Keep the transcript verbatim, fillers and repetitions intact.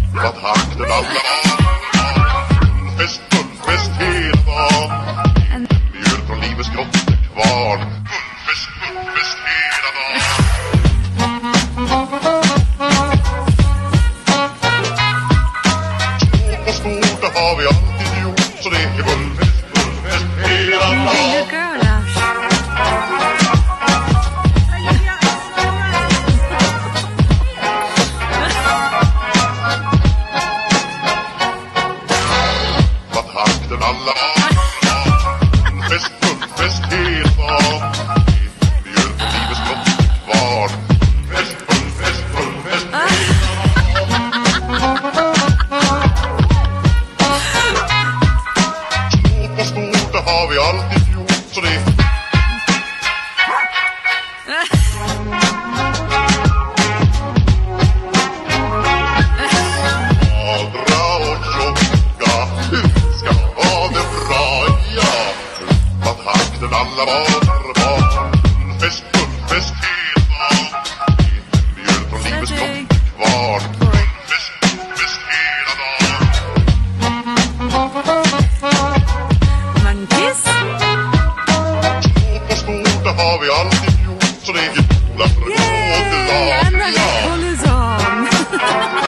Vad takten alla Fullfest, fullfest hela dagen Mjöl från livets grottekvarn Fullfest, fullfest hela dagen Stort och stort, det har vi alltid gjort Så det är fullfest, fullfest hela dagen Alla Fullfest, fullfest hela dagen Mjöl från livets grottekvarn Fullfest, fullfest, fullfest Stort och stort, det har vi alltid gjort Så det Adra och tjocka Ska vara det bra, ja Vad takten alla var var Fullfest, fullfest hela dagen Mjöl från livets grottekvarn Fullfest, fullfest hela dagen Monkeys Stort och stort, det har vi alltid gjort Så det är ju